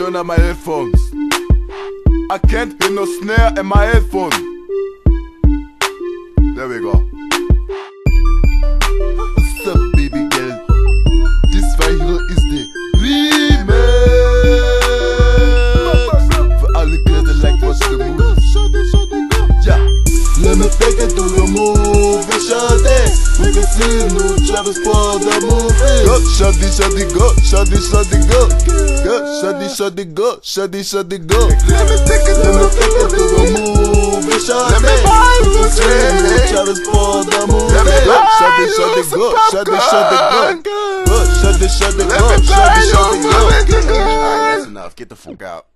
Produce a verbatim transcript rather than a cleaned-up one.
turn on my headphones. I can't hear no snare in my headphone. There we go. What's up, baby girl? This right here is the remix. For all the girls that like watching the movie. Yeah. Let me take it to the movie, shawty. We can see new Travis for the movie. Go, shawty, shawty, go, shawty, shawty, go. Go, shawty, shawty, go, shawty, shawty, go. Let me take it, let me take it to the movie, shawty. We can see new Travis for the movie. Go, shawty, shawty, go, shawty, shawty, go. Go, shawty, shawty, go, shawty, shawty, go. That's enough. Get the fuck out.